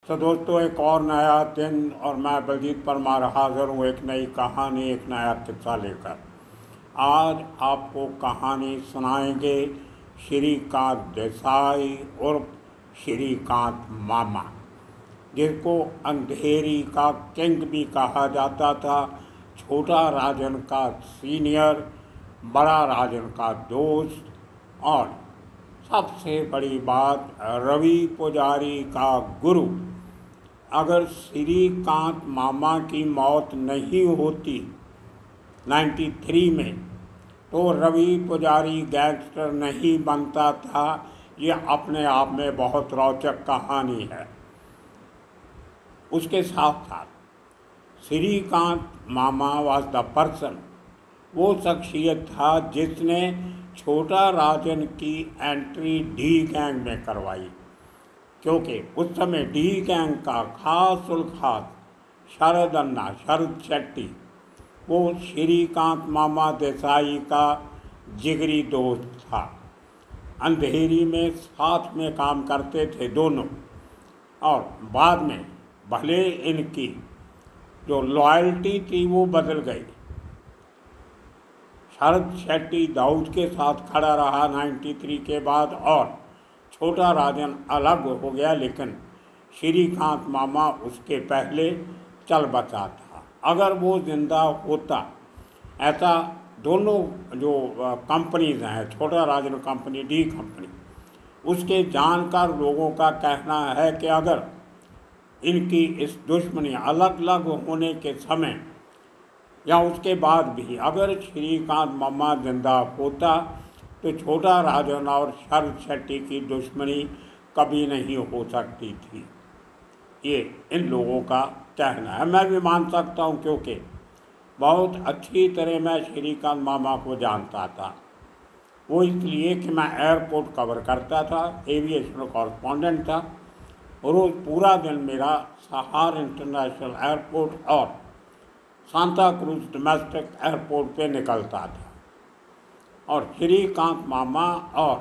तो दोस्तों, एक और नया दिन और मैं बलजीत परमार हाज़िर हूँ एक नई कहानी, एक नया किस्सा लेकर। आज आपको कहानी सुनाएंगे श्रीकांत देसाई उर्फ श्रीकांत मामा, जिसको अंधेरी का किंग भी कहा जाता था। छोटा राजन का सीनियर, बड़ा राजन का दोस्त और सबसे बड़ी बात रवि पुजारी का गुरु। अगर श्रीकांत मामा की मौत नहीं होती 93 में, तो रवि पुजारी गैंगस्टर नहीं बनता था। ये अपने आप में बहुत रोचक कहानी है। उसके साथ साथ श्रीकांत मामा वाज द पर्सन, वो शख्सियत था जिसने छोटा राजन की एंट्री डी गैंग में करवाई, क्योंकि उस समय डी गैंग का खास उल खास शरद शेट्टी, वो श्रीकांत मामा देसाई का जिगरी दोस्त था। अंधेरी में साथ में काम करते थे दोनों, और बाद में भले इनकी जो लॉयल्टी थी वो बदल गई। शरद शेट्टी दाऊद के साथ खड़ा रहा 93 के बाद और छोटा राजन अलग हो गया, लेकिन श्रीकांत मामा उसके पहले चल बचा था। अगर वो जिंदा होता, ऐसा दोनों जो कंपनीज हैं, छोटा राजन कंपनी, डी कंपनी, उसके जानकार लोगों का कहना है कि अगर इनकी इस दुश्मनी अलग अलग होने के समय या उसके बाद भी अगर श्रीकांत मामा जिंदा होता, तो छोटा राजन और शरद शेट्टी की दुश्मनी कभी नहीं हो सकती थी। ये इन लोगों का कहना है। मैं भी मान सकता हूँ, क्योंकि बहुत अच्छी तरह मैं श्रीकांत मामा को जानता था। वो इसलिए कि मैं एयरपोर्ट कवर करता था, एविएशन कॉरेस्पॉन्डेंट था। रोज़ पूरा दिन मेरा सहार इंटरनेशनल एयरपोर्ट और सांता क्रूज डोमेस्टिक एयरपोर्ट पे निकलता था। और श्रीकांत मामा और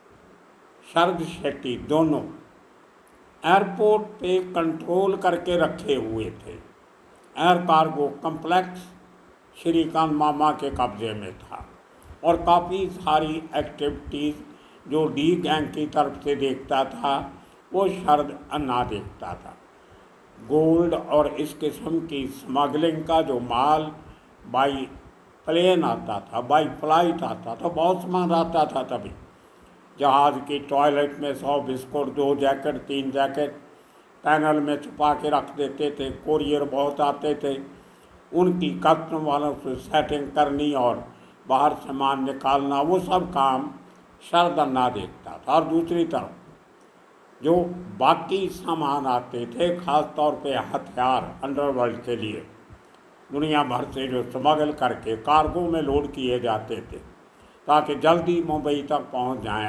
शरद शेट्टी दोनों एयरपोर्ट पे कंट्रोल करके रखे हुए थे। एयर कार्गो कम्प्लेक्स श्रीकांत मामा के कब्जे में था, और काफ़ी सारी एक्टिविटीज़ जो डी गैंग की तरफ से देखता था वो शरद अन्ना देखता था। गोल्ड और इस किस्म की स्मगलिंग का जो माल बाई प्लेन आता था, बाई फ्लाइट आता था, बहुत सामान आता था। तभी जहाज़ की टॉयलेट में 100 बिस्कुट, 2 जैकेट, 3 जैकेट पैनल में छुपा के रख देते थे। कोरियर बहुत आते थे, उनकी कस्टम वालों से सेटिंग करनी और बाहर सामान निकालना, वो सब काम शरद अन्ना देखता था। और दूसरी तरफ जो बाकी सामान आते थे, ख़ास तौर पे हथियार अंडरवर्ल्ड के लिए दुनिया भर से जो स्मगल करके कार्गो में लोड किए जाते थे ताकि जल्दी मुंबई तक पहुंच जाएं,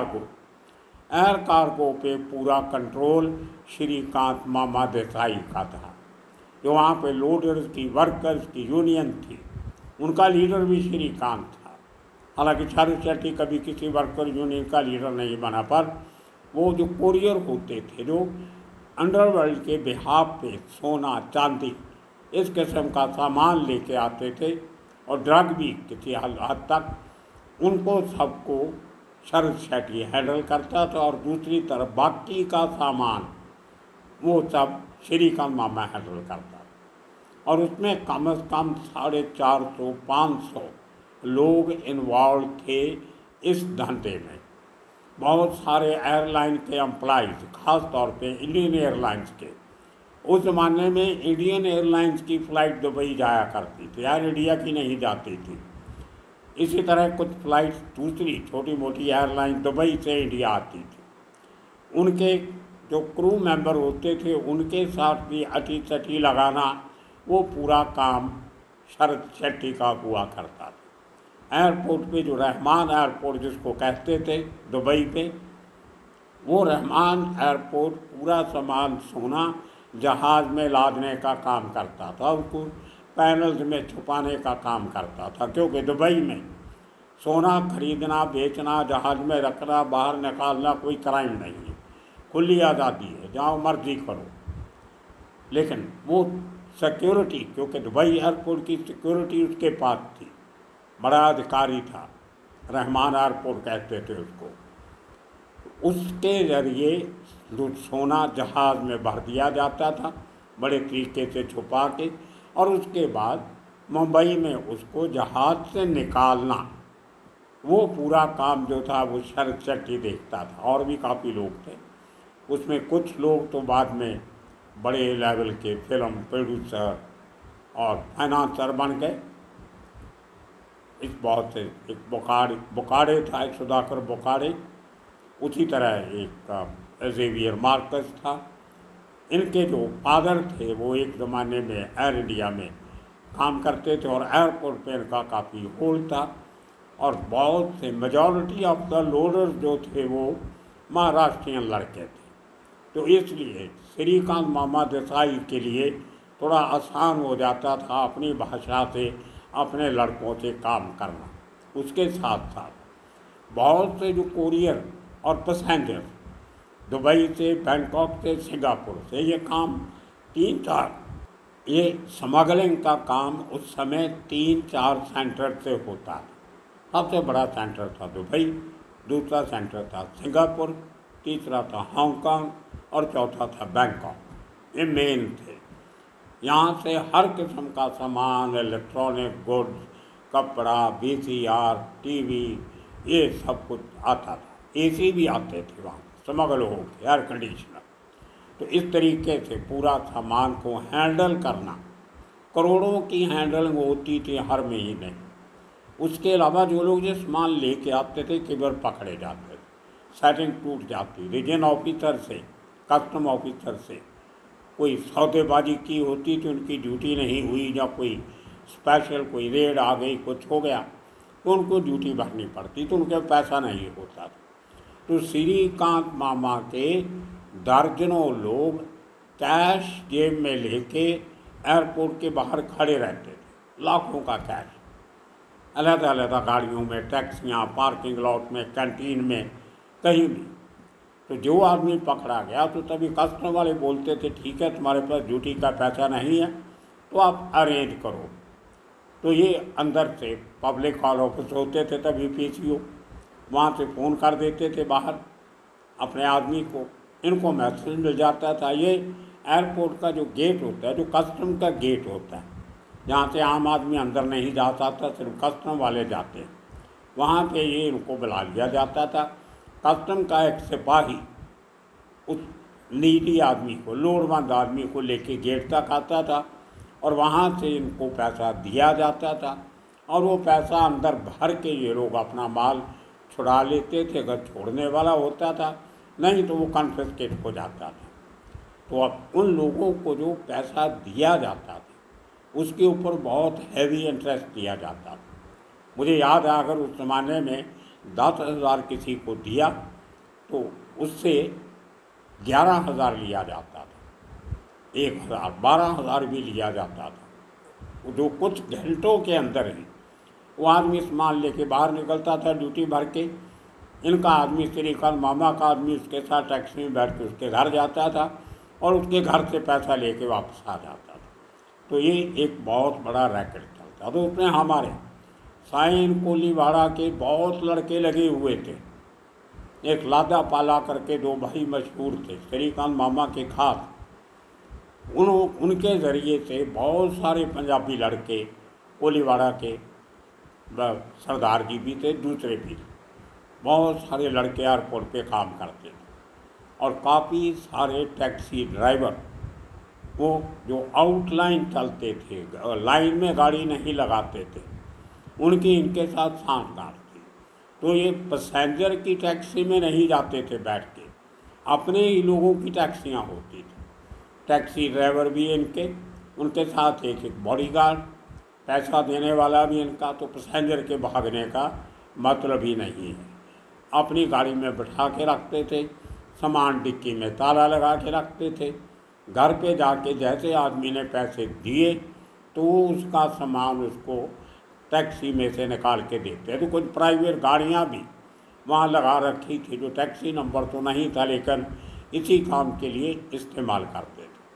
एयर कार्गो पे पूरा कंट्रोल श्रीकांत मामा देसाई का था। जो वहाँ पे लोडर्स की, वर्कर्स की यूनियन थी, उनका लीडर भी श्रीकांत था। हालांकि शरद शेट्टी कभी किसी वर्कर यूनियन का लीडर नहीं बना, पर वो जो कोरियर होते थे, जो अंडरवर्ल्ड के बिहाफ पे सोना, चांदी, इस किस्म का सामान लेके आते थे, और ड्रग भी किसी हद तक, उनको सबको शरद शेट्टी हैंडल करता था। और दूसरी तरफ बाकी का सामान वो सब श्रीकांत मामा हैंडल करता था। और उसमें कम से कम 450-500 लोग इन्वॉल्व थे इस धंधे में। बहुत सारे एयरलाइन के एम्प्लॉइज़, ख़ास तौर पे इंडियन एयरलाइंस के। उस ज़माने में इंडियन एयरलाइंस की फ़्लाइट दुबई जाया करती थी, एयर इंडिया की नहीं जाती थी। इसी तरह कुछ फ़्लाइट्स दूसरी छोटी मोटी एयरलाइन दुबई से इंडिया आती थी। उनके जो क्रू मेंबर होते थे, उनके साथ भी अटी चटी लगाना, वो पूरा काम शरद शेट्टी का हुआ करता था। एयरपोर्ट पे जो रहमान एयरपोर्ट जिसको कहते थे दुबई पे, वो रहमान एयरपोर्ट पूरा सामान सोना जहाज़ में लादने का काम करता था, उसको पैनल्स में छुपाने का काम करता था। क्योंकि दुबई में सोना खरीदना, बेचना, जहाज़ में रखना, बाहर निकालना कोई क्राइम नहीं है, खुली आज़ादी है, जहाँ मर्जी करो। लेकिन वो सिक्योरिटी, क्योंकि दुबई एयरपोर्ट की सिक्योरिटी उसके पास थी, बड़ा अधिकारी था, रहमान एयरपोर्ट कहते थे उसको, उसके ज़रिए सोना जहाज़ में भर दिया जाता था बड़े तरीके से छुपा के, और उसके बाद मुंबई में उसको जहाज़ से निकालना, वो पूरा काम जो था वो शरद शेट्टी देखता था, और भी काफ़ी लोग थे उसमें। कुछ लोग तो बाद में बड़े लेवल के फिल्म प्रोड्यूसर और फाइनेंसर बन गए। इस बहुत से, एक बुखाड़े था, एक सुधाकर बुखाड़े, उसी तरह एक जेवियर मार्कस था। इनके जो फादर थे वो एक ज़माने में एयर इंडिया में काम करते थे, और एयरपोर्ट पे इनका काफ़ी होल्ड था, और बहुत से मेजॉरिटी ऑफ द लोडर्स जो थे वो महाराष्ट्रियन लड़के थे। तो इसलिए श्रीकांत मामा देसाई के लिए थोड़ा आसान हो जाता था अपनी भाषा से अपने लड़कों से काम करना। उसके साथ साथ बहुत से जो कोरियर और पैसेंजर दुबई से, बैंकॉक से, सिंगापुर से, ये काम 3-4, ये स्मगलिंग का काम उस समय 3-4 सेंटर से होता था। सबसे बड़ा सेंटर था दुबई, दूसरा सेंटर था सिंगापुर, तीसरा था हांगकांग, और चौथा था बैंकॉक। ये मेन थे। यहाँ से हर किस्म का सामान, इलेक्ट्रॉनिक गुड्स, कपड़ा, VCR, टीवी, ये सब कुछ आता था। AC भी आते थे वहाँ, स्मगल हो के, एयर कंडीशनर। तो इस तरीके से पूरा सामान को हैंडल करना, करोड़ों की हैंडलिंग होती थी हर महीने। उसके अलावा जो लोग ये सामान लेके आते थे केवल पकड़े जाते थे, सेटिंग टूट जाती। रीजन ऑफिसर से, कस्टम ऑफिसर से कोई सौदेबाजी की होती थी, उनकी ड्यूटी नहीं हुई, या कोई स्पेशल कोई रेड आ गई, कुछ हो गया, तो उनको ड्यूटी भरनी पड़ती, तो उनके पैसा नहीं होता था। तो श्रीकांत मामा के दर्जनों लोग कैश जेब में लेके एयरपोर्ट के बाहर खड़े रहते थे, लाखों का कैश, अलग अलग गाड़ियों में, टैक्सियाँ, पार्किंग लॉट में, कैंटीन में, कहीं भी। तो जो आदमी पकड़ा गया तो तभी कस्टम वाले बोलते थे, ठीक है तुम्हारे पास ड्यूटी का पैसा नहीं है तो आप अरेंज करो। तो ये अंदर से पब्लिक कॉल ऑफिस होते थे तभी PCO, वहाँ से फ़ोन कर देते थे बाहर अपने आदमी को, इनको मैसेज मिल जाता था। ये एयरपोर्ट का जो गेट होता है, जो कस्टम का गेट होता है, जहाँ से आम आदमी अंदर नहीं जा सकता, सिर्फ कस्टम वाले जाते हैं, वहाँ पे ये इनको बुला लिया जाता था। कस्टम का एक सिपाही उस नीडी आदमी को, लोड़वंद आदमी को लेके गेट तक आता था, और वहाँ से इनको पैसा दिया जाता था, और वो पैसा अंदर भर के ये लोग अपना माल छुड़ा लेते थे अगर छोड़ने वाला होता था, नहीं तो वो कन्फिस्केट हो जाता था। तो अब उन लोगों को जो पैसा दिया जाता था उसके ऊपर बहुत हैवी इंटरेस्ट दिया जाता था। मुझे याद है अगर उस ज़माने में 10,000 किसी को दिया तो उससे 11,000 लिया जाता था, 1,000, 12,000 भी लिया जाता था। जो कुछ घंटों के अंदर ही वो आदमी सामान लेके बाहर निकलता था ड्यूटी भर के। इनका आदमी, श्रीकांत मामा का आदमी, उसके साथ टैक्सी में बैठ के उसके घर जाता था और उसके घर से पैसा लेके वापस आ जाता था। तो ये एक बहुत बड़ा रैकेट चलता। तो उसमें हमारे साइन कोलीवाड़ा के बहुत लड़के लगे हुए थे। एक लादा पाला करके 2 भाई मशहूर थे, श्रीकांत मामा के खास। उनके ज़रिए से बहुत सारे पंजाबी लड़के, कोलीवाड़ा के सरदार जी भी थे, दूसरे भी, बहुत सारे लड़के एयरपोर्ट पे काम करते थे। और काफ़ी सारे टैक्सी ड्राइवर, वो जो आउटलाइन चलते थे, लाइन में गाड़ी नहीं लगाते थे, उनकी इनके साथ सांठगांठ थी। तो ये पैसेंजर की टैक्सी में नहीं जाते थे बैठ के, अपने ही लोगों की टैक्सियाँ होती थी। टैक्सी ड्राइवर भी इनके, उनके साथ एक बॉडीगार्ड, पैसा देने वाला भी इनका। तो पैसेंजर के भागने का मतलब ही नहीं है। अपनी गाड़ी में बैठा के रखते थे, सामान डिक्की में ताला लगा के रखते थे। घर पे जाके जैसे आदमी ने पैसे दिए तो उसका सामान उसको टैक्सी में से निकाल के देते। तो कुछ प्राइवेट गाड़ियाँ भी वहाँ लगा रखी थी, जो टैक्सी नंबर तो नहीं था लेकिन इसी काम के लिए इस्तेमाल करते थे।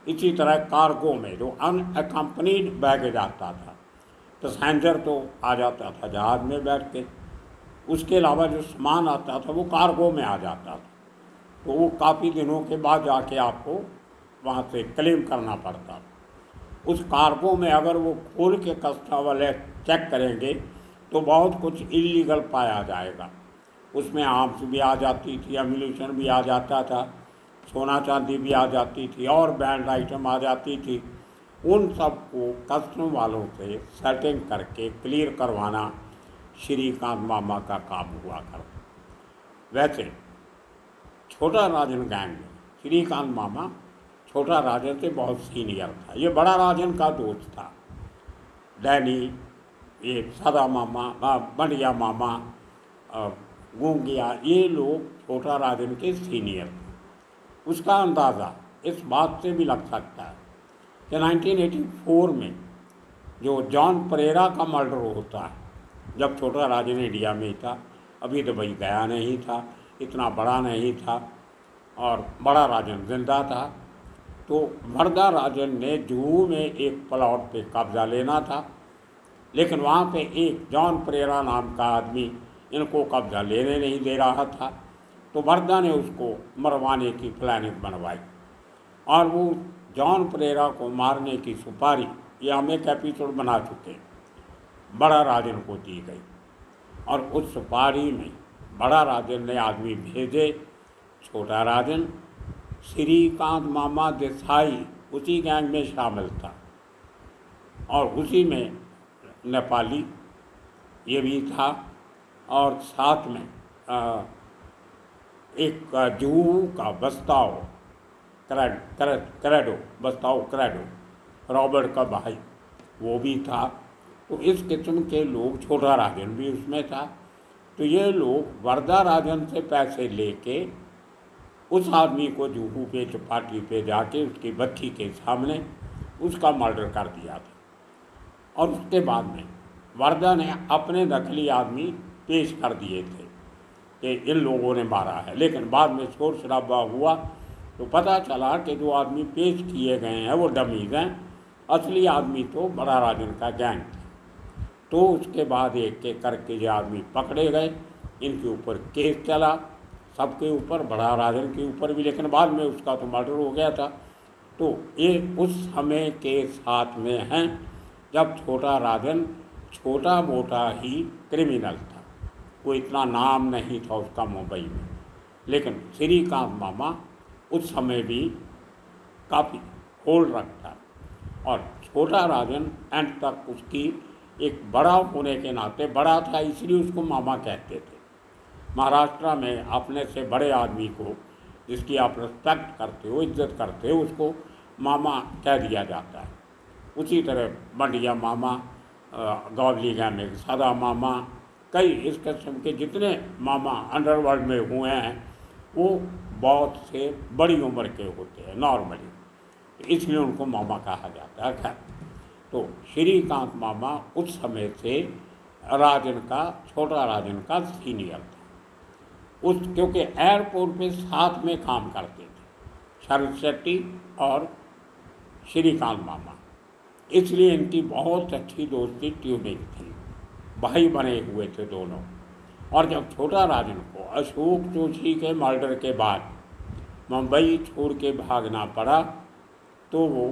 इसी तरह कार्गो में जो अनअकम्पनीड बैगेज आता था, पैसेंजर तो आ जाता था जहाज़ में बैठ के, उसके अलावा जो सामान आता था वो कार्गो में आ जाता था, तो वो काफ़ी दिनों के बाद जाके आपको वहाँ से क्लेम करना पड़ता था। उस कार्गो में अगर वो खोल के कस्टम वाले चेक करेंगे तो बहुत कुछ इलीगल पाया जाएगा। उसमें आर्म्स भी आ जाती थी, एम्यूनिशन भी आ जाता था, सोना चांदी भी आ जाती थी और बैंड आइटम आ जाती थी। उन सब को कस्टम वालों से सेटिंग करके क्लियर करवाना श्रीकांत मामा का काम हुआ करता। वैसे छोटा राजन गैंग में श्रीकांत मामा छोटा राजन से बहुत सीनियर था। ये बड़ा राजन का दोस्त था। डैनी, ये सदा मामा, बंडिया मामा, गूंगिया, ये लोग छोटा राजन के सीनियर थे। उसका अंदाज़ा इस बात से भी लग सकता है कि 1984 में जो जॉन परेरा का मर्डर होता है, जब छोटा राजन इंडिया में ही था, अभी दुबई गया नहीं था, इतना बड़ा नहीं था और बड़ा राजन जिंदा था, तो वर्धा राजन ने जुहू में एक प्लॉट पे कब्जा लेना था, लेकिन वहाँ पे एक जॉन परेरा नाम का आदमी इनको कब्जा लेने नहीं दे रहा था। तो वर्धा ने उसको मरवाने की प्लानिंग बनवाई और वो जॉन परेरा को मारने की सुपारी, ये हम एक एपिसोड बना चुके हैं, बड़ा राजन को दी गई और उस सुपारी में बड़ा राजन ने आदमी भेजे। छोटा राजन श्रीकांत मामा देसाई उसी गैंग में शामिल था और उसी में नेपाली ये भी था और साथ में एक जुहू का बस्ताओ क्रेडो रॉबर्ट का भाई वो भी था। तो इस किस्म के लोग, छोटा राजन भी उसमें था। तो ये लोग वर्धा राजन से पैसे लेके उस आदमी को जुहू पे चौपाटी पे जाके उसकी बच्ची के सामने उसका मर्डर कर दिया था और उसके बाद में वर्धा ने अपने नकली आदमी पेश कर दिए थे कि इन लोगों ने मारा है। लेकिन बाद में शोर शराबा हुआ तो पता चला कि जो आदमी पेश किए गए हैं वो डमीज़ हैं, असली आदमी तो बड़ा राजन का गैंग था। तो उसके बाद एक एक करके ये आदमी पकड़े गए, इनके ऊपर केस चला, सबके ऊपर, बड़ा राजन के ऊपर भी, लेकिन बाद में उसका तो मर्डर हो गया था। तो ये उस समय के साथ में हैं जब छोटा राजन छोटा मोटा ही क्रिमिनल था, कोई इतना नाम नहीं था उसका मुंबई में। लेकिन श्रीकांत मामा उस समय भी काफ़ी होल्ड रखता और छोटा राजन एंड तक उसकी एक बड़ा होने के नाते, बड़ा था इसलिए उसको मामा कहते थे। महाराष्ट्र में अपने से बड़े आदमी को, जिसकी आप रिस्पेक्ट करते हो, इज्जत करते हो, उसको मामा कह दिया जाता है। उसी तरह बंडिया मामा, गौवली में सदा मामा, कई इस किस्म के जितने मामा अंडरवर्ल्ड में हुए हैं वो बहुत से बड़ी उम्र के होते हैं नॉर्मली, तो इसलिए उनको मामा कहा जाता है। खैर, तो श्रीकांत मामा उस समय से राजन का, छोटा राजन का सीनियर था। क्योंकि एयरपोर्ट पे साथ में काम करते थे शरद शेट्टी और श्रीकांत मामा, इसलिए इनकी बहुत अच्छी दोस्ती ट्यूनिंग थी, भाई बने हुए थे दोनों। और जब छोटा राजन को अशोक जोशी के मर्डर के बाद मुंबई छोड़ के भागना पड़ा तो वो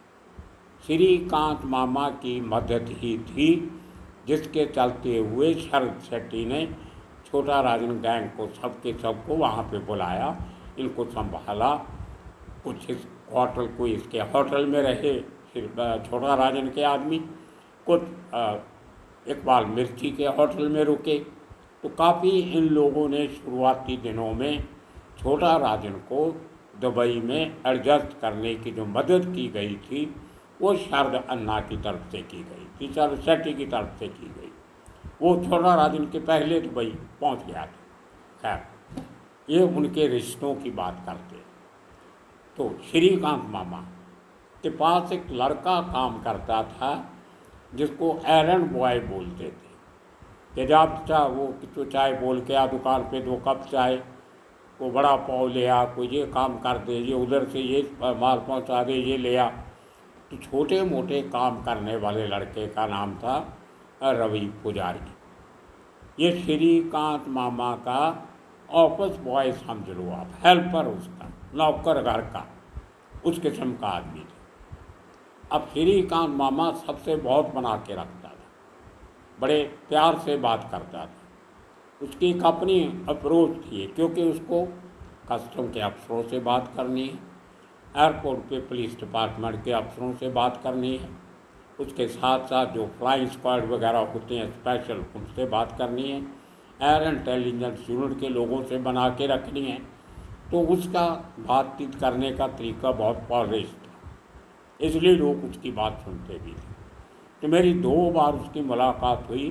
श्रीकांत मामा की मदद ही थी, जिसके चलते हुए शरद शेट्टी ने छोटा राजन गैंग को सबको वहाँ पे बुलाया, इनको संभाला। कुछ इस होटल, कोई इसके होटल में रहे छोटा राजन के आदमी, कुछ इकबाल मिर्ची के होटल में रुके। तो काफ़ी इन लोगों ने शुरुआती दिनों में छोटा राजन को दुबई में एडजस्ट करने की जो मदद की गई थी वो शरद अन्ना की तरफ से की गई थी, शरद शेट्टी की तरफ से की गई। वो छोटा राजन के पहले दुबई पहुंच गया था। खैर, ये उनके रिश्तों की बात करते। तो श्रीकांत मामा के पास एक लड़का काम करता था जिसको एरंड बॉय बोलते थे, कि जब चाहे वो तो चाय बोल के आ दुकान पे 2 कप चाय, कोई बड़ा पाव ले आ, कोई ये काम कर दे, ये उधर से ये माल पहुंचा दे, ये ले आ। तो छोटे मोटे काम करने वाले लड़के का नाम था रवि पुजारी। ये श्रीकांत मामा का ऑफिस बॉय समझ लो आप, हेल्पर उसका, नौकर घर का, उस किस्म का आदमी था। अब श्रीकांत मामा सबसे बहुत बना के रखता था, बड़े प्यार से बात करता था। उसकी एक अपनी अप्रोच थी, क्योंकि उसको कस्टम के अफसरों से बात करनी है, एयरपोर्ट पे पुलिस डिपार्टमेंट के अफसरों से बात करनी है, उसके साथ साथ जो फ्लाइंग स्क्वाड वगैरह होते हैं स्पेशल, उनसे बात करनी है, एयर इंटेलिजेंस यूनिट के लोगों से बना के रखनी है। तो उसका बातचीत करने का तरीका बहुत पॉलिश था, इसलिए लोग उसकी बात सुनते भी थे। तो मेरी 2 बार उसकी मुलाकात हुई।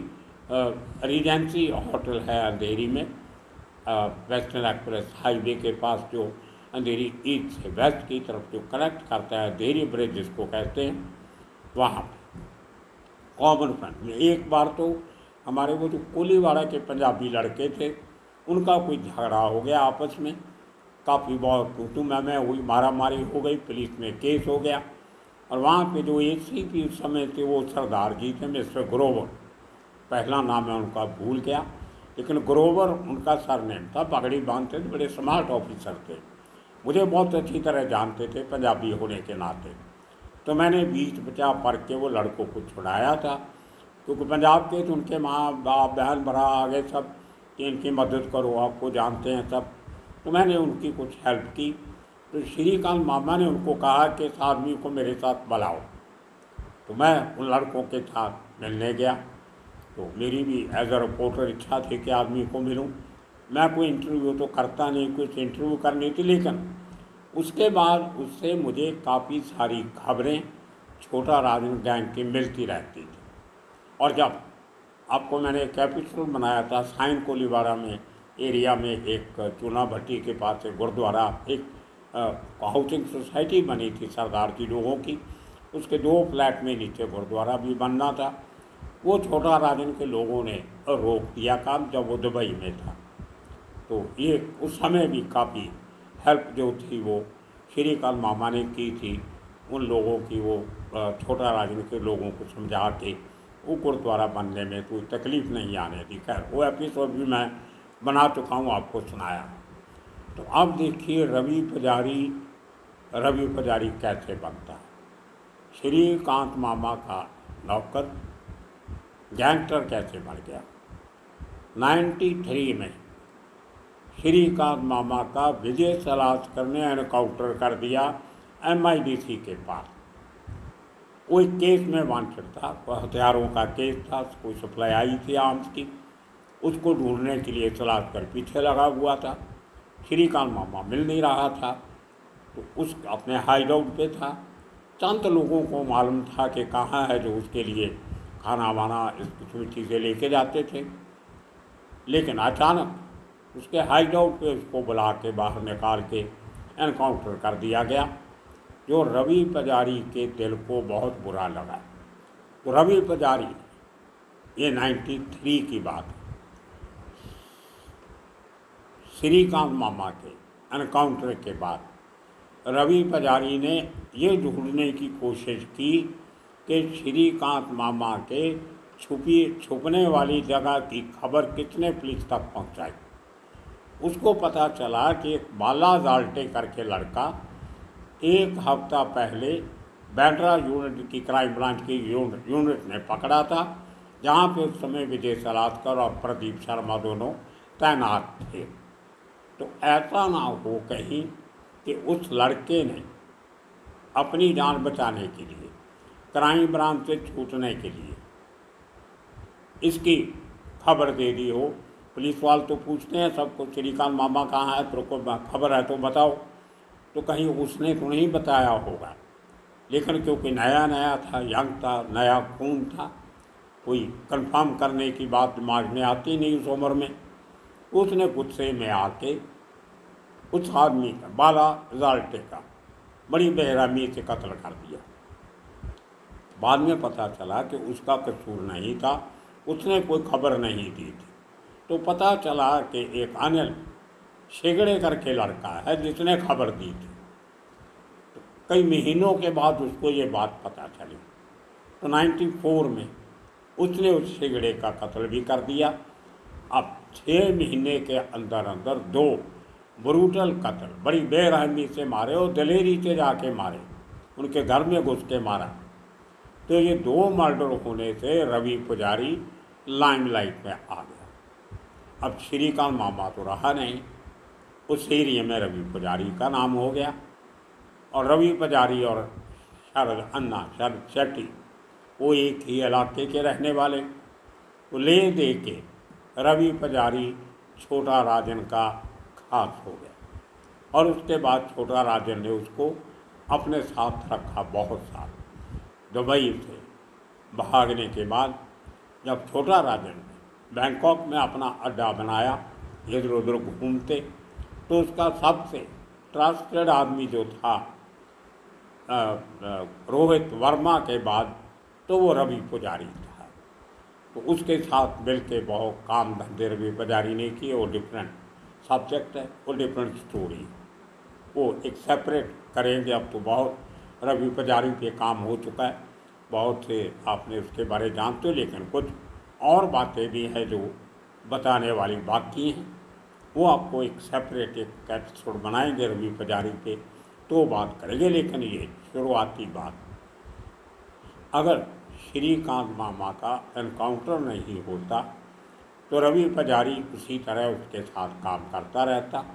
रीजेंसी होटल है अंधेरी में, वेस्टर्न एक्सप्रेस हाईवे के पास, जो अंधेरी ईस्ट से वेस्ट की तरफ जो कनेक्ट करता है, अंधेरी ब्रिज जिसको कहते हैं, वहाँ पे कॉमन फ्रंट में। एक बार तो हमारे वो जो कोलीवाड़ा के पंजाबी लड़के थे, उनका कोई झगड़ा हो गया आपस में, काफ़ी बहुत तू मैं हुई, मारा मारी हो गई, पुलिस में केस हो गया। और वहाँ पे जो ACP उस समय थे वो सरदार जी थे, मिस्टर ग्रोवर, पहला नाम है उनका भूल गया, लेकिन ग्रोवर उनका सरनेम था। पगड़ी बांधते थे, बड़े स्मार्ट ऑफिसर थे, मुझे बहुत अच्छी तरह जानते थे पंजाबी होने के नाते। तो मैंने बीच बचा पढ़ के वो लड़कों को छुड़ाया था, क्योंकि पंजाब के तो उनके माँ बाप बहन भरा आ गए सब कि इनकी मदद करो, आपको जानते हैं सब। तो मैंने उनकी कुछ हेल्प की। तो श्रीकांत मामा ने उनको कहा कि इस आदमी को मेरे साथ बुलाओ। तो मैं उन लड़कों के साथ मिलने गया। तो मेरी भी एज अ रिपोर्टर इच्छा थी कि आदमी को मिलूं। मैं कोई इंटरव्यू तो करता नहीं, कुछ इंटरव्यू करनी थी, लेकिन उसके बाद उससे मुझे काफ़ी सारी खबरें छोटा राजन गैंग की मिलती रहती थी। और जब आपको मैंने एक एपिसोड बनाया था साइन कोलीवाड़ा में एरिया में, एक चूना भट्टी के पास एक गुरुद्वारा, एक हाउसिंग सोसाइटी बनी थी सरदार जी लोगों की, उसके 2 फ्लैट में नीचे गुरुद्वारा भी बनना था। वो छोटा राजन के लोगों ने रोक दिया काम, जब वो दुबई में था। तो ये उस समय भी काफ़ी हेल्प जो थी वो श्रीकांत मामा ने की थी उन लोगों की। वो छोटा राजन के लोगों को समझा के वो गुरुद्वारा बनने में कोई तकलीफ़ नहीं आने दी। खैर वो एपिसोड भी मैं बना चुका हूँ, आपको सुनाया। तो अब देखिए रवि पुजारी कैसे बनता है। श्रीकांत मामा का नौकर गैंगस्टर कैसे बन गया। 93 में श्रीकांत मामा का विजय सलास्कर ने एनकाउंटर कर दिया MIDC के पास। वो एक केस में वांटेड था, वो हथियारों का केस था, कोई सप्लाई आई थी आर्म्स की, उसको ढूंढने के लिए सलास्कर पीछे लगा हुआ था। श्रीकांत मामा मिल नहीं रहा था, तो उस अपने हाइड आउट पे था। चंद लोगों को मालूम था कि कहाँ है, जो उसके लिए खाना वाना इस किस्म की चीज़ें लेके जाते थे। लेकिन अचानक उसके हाइड आउट पे उसको बुला के बाहर निकाल के एनकाउंटर कर दिया गया, जो रवि पुजारी के दिल को बहुत बुरा लगा। तो रवि पुजारी, ये 93 की बात है, श्रीकांत मामा के एनकाउंटर के बाद रवि पुजारी ने ये ढूंढने की कोशिश की कि श्रीकांत मामा के छुपने वाली जगह की खबर कितने पुलिस तक पहुंचाई। उसको पता चला कि एक बाला जाल्टे करके लड़का 1 हफ्ता पहले बैंड्रा यूनिट की क्राइम ब्रांच की यूनिट ने पकड़ा था, जहाँ पे उस समय विजय सलास्कर और प्रदीप शर्मा दोनों तैनात थे। तो ऐसा ना हो कहीं कि उस लड़के ने अपनी जान बचाने के लिए, क्राइम ब्रांच से छूटने के लिए इसकी खबर दे दी हो। पुलिस वाले तो पूछते हैं सबको, श्रीकांत मामा कहाँ है, तेरे को खबर है तो बताओ। तो कहीं उसने तो नहीं बताया होगा, लेकिन क्योंकि नया नया था, यंग था, नया खून था, कोई कंफर्म करने की बात दिमाग में आती नहीं उस उम्र में। उसने गुस्से में आके उस आदमी का, बाला जाल्टे का, बड़ी बेरहमी से कत्ल कर दिया। बाद में पता चला कि उसका कसूर नहीं था, उसने कोई खबर नहीं दी थी। तो पता चला कि एक अनिल शेगड़े करके लड़का है जिसने खबर दी थी। तो कई महीनों के बाद उसको ये बात पता चली, तो 94 में उसने उस शेगड़े का कत्ल भी कर दिया। अब 6 महीने के अंदर अंदर 2 ब्रूटल कत्ल, बड़ी बेरहमी से मारे और दलेरी से जाके मारे, उनके घर में घुस के मारा। तो ये 2 मर्डर होने से रवि पुजारी लाइमलाइट में आ गया। अब श्रीकांत मामा तो रहा नहीं, उस एरिया में रवि पुजारी का नाम हो गया। और रवि पुजारी और शरद शेट्टी वो एक ही इलाके के रहने वाले। तो ले दे के रवि पुजारी छोटा राजन का खास हो गया। और उसके बाद छोटा राजन ने उसको अपने साथ रखा बहुत साल। दुबई से भागने के बाद जब छोटा राजन ने बैंकॉक में अपना अड्डा बनाया, इधर उधर घूमते, तो उसका सबसे ट्रस्टेड आदमी जो था रोहित वर्मा के बाद, तो वो रवि पुजारी था। तो उसके साथ मिल के बहुत काम धंधे रवि पुजारी ने किए। वो डिफरेंट सब्जेक्ट है, वो डिफरेंट स्टोरी, वो एक सेपरेट करेंगे। अब तो बहुत रवि पुजारी पे काम हो चुका है, बहुत से आपने उसके बारे जानते हो, लेकिन कुछ और बातें भी हैं जो बताने वाली बाकी हैं। वो आपको एक सेपरेट एक एपिसोड बनाएंगे रवि पुजारी पे, तो बात करेंगे। लेकिन ये शुरुआती बात, अगर श्रीकांत मामा का एनकाउंटर नहीं होता तो रवि पुजारी उसी तरह उसके साथ काम करता रहता,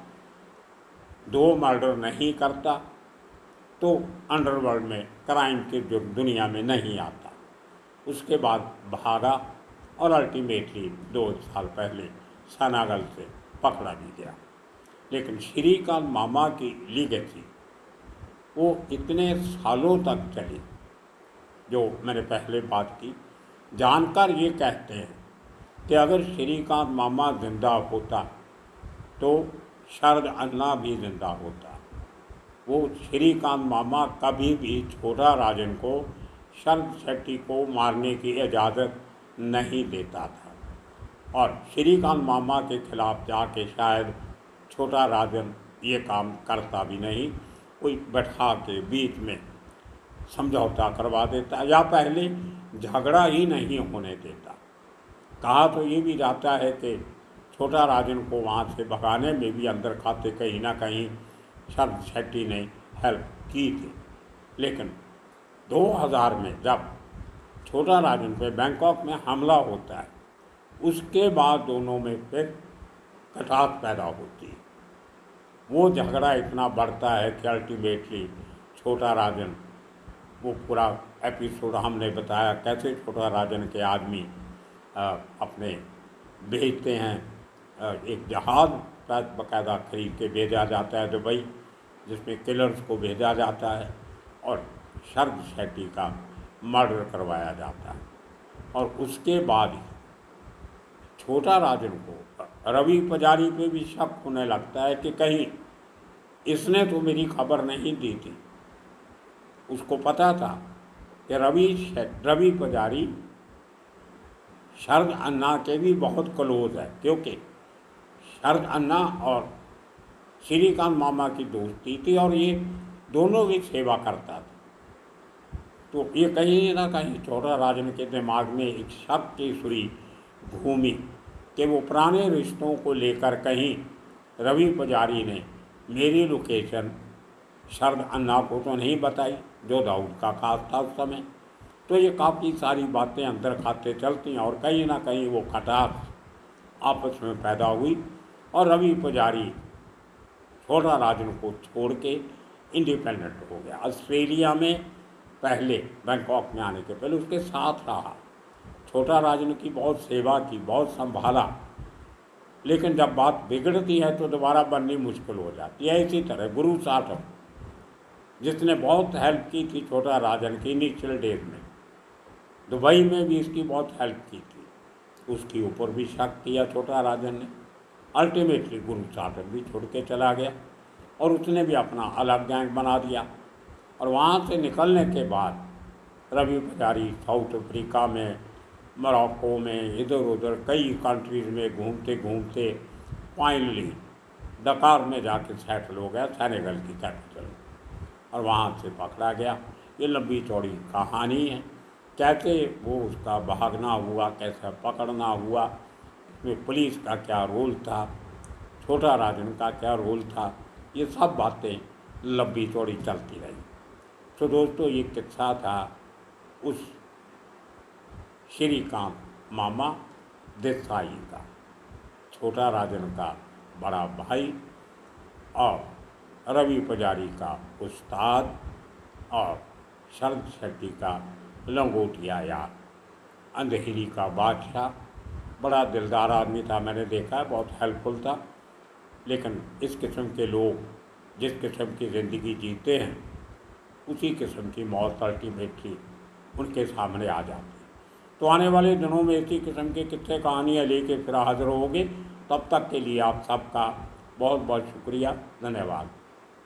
2 मर्डर नहीं करता, तो अंडरवर्ल्ड में क्राइम की जो दुनिया में नहीं आता। उसके बाद भागा और अल्टीमेटली 2 साल पहले सनागल से पकड़ा भी गया। लेकिन श्रीकांत मामा की लीगेसी वो इतने सालों तक चली, जो मैंने पहले बात की। जानकार ये कहते हैं कि अगर श्रीकांत मामा जिंदा होता तो शरद अन्ना भी जिंदा होता। वो श्रीकांत मामा कभी भी छोटा राजन को शरद शेट्टी को मारने की इजाज़त नहीं देता था, और श्रीकांत मामा के खिलाफ जाके शायद छोटा राजन ये काम करता भी नहीं, कोई बैठा के बीच में समझौता करवा देता या पहले झगड़ा ही नहीं होने देता। कहा तो ये भी जाता है कि छोटा राजन को वहाँ से भगाने में भी अंदर खाते कहीं ना कहीं शरद शेट्टी ने हेल्प की थी। लेकिन 2000 में जब छोटा राजन पे बैंकॉक में हमला होता है, उसके बाद दोनों में फिर खटास पैदा होती है। वो झगड़ा इतना बढ़ता है कि अल्टीमेटली छोटा राजन, वो पूरा एपिसोड हमने बताया कैसे छोटा राजन के आदमी अपने भेजते हैं, एक जहाज़ बाकायदा खरीद के भेजा जाता है दुबई, जिसमें किलर्स को भेजा जाता है और शरद शेट्टी का मर्डर करवाया जाता है। और उसके बाद छोटा राजन को रवि पुजारी पे भी शक होने लगता है कि कहीं इसने तो मेरी खबर नहीं दी थी। उसको पता था कि रवि पुजारी शरद अन्ना के भी बहुत क्लोज है, क्योंकि शरद अन्ना और श्रीकांत मामा की दोस्ती थी और ये दोनों भी सेवा करता था। तो ये कहीं ना कहीं छोटा राजन के दिमाग में एक शक की सुई घूमी कि वो पुराने रिश्तों को लेकर कहीं रवि पुजारी ने मेरी लोकेशन शरद अन्ना को तो नहीं बताई, जो दाऊद का खास था उस समय। तो ये काफ़ी सारी बातें अंदर खाते चलती हैं और कहीं ना कहीं वो खटास आपस में पैदा हुई और रवि पुजारी छोटा राजन को छोड़ के इंडिपेंडेंट हो गया। ऑस्ट्रेलिया में पहले बैंकॉक में आने के पहले उसके साथ रहा, छोटा राजन की बहुत सेवा की, बहुत संभाला। लेकिन जब बात बिगड़ती है तो दोबारा बननी मुश्किल हो जाती है। इसी तरह गुरु साठव, जिसने बहुत हेल्प की थी छोटा राजन की इनिशियल डेज में, दुबई में भी इसकी बहुत हेल्प की थी, उसके ऊपर भी शक किया छोटा राजन ने। अल्टीमेटली गुरु साठव भी छोड़ के चला गया और उसने भी अपना अलग गैंग बना दिया। और वहाँ से निकलने के बाद रवि पुजारी साउथ अफ्रीका में, मोरक्को में, इधर उधर कई कंट्रीज़ में घूमते घूमते फाइनली डकार में जाके सेटल हो गया, सेनेगल की कैपिटल, और वहाँ से पकड़ा गया। ये लंबी चौड़ी कहानी है, कैसे वो उसका भागना हुआ, कैसे पकड़ना हुआ, इसमें पुलिस का क्या रोल था, छोटा राजन का क्या रोल था, ये सब बातें लंबी चौड़ी चलती रही। तो दोस्तों, ये किस्सा था उस श्रीकांत मामा देसाई का, छोटा राजन का बड़ा भाई और रवि पुजारी का उस्ताद और शरद शेट्टी का लंगोटिया यार, अंधेरी का बादशाह। बड़ा दिलदार आदमी था, मैंने देखा है, बहुत हेल्पफुल था। लेकिन इस किस्म के लोग जिस किस्म की ज़िंदगी जीते हैं, उसी किस्म की मौत अल्टीमेटली उनके सामने आ जाती है। तो आने वाले दिनों में इसी किस्म के किस्से कहानियाँ लेके फिर हाजिर होंगे। तब तक के लिए आप सबका बहुत बहुत शुक्रिया, धन्यवाद।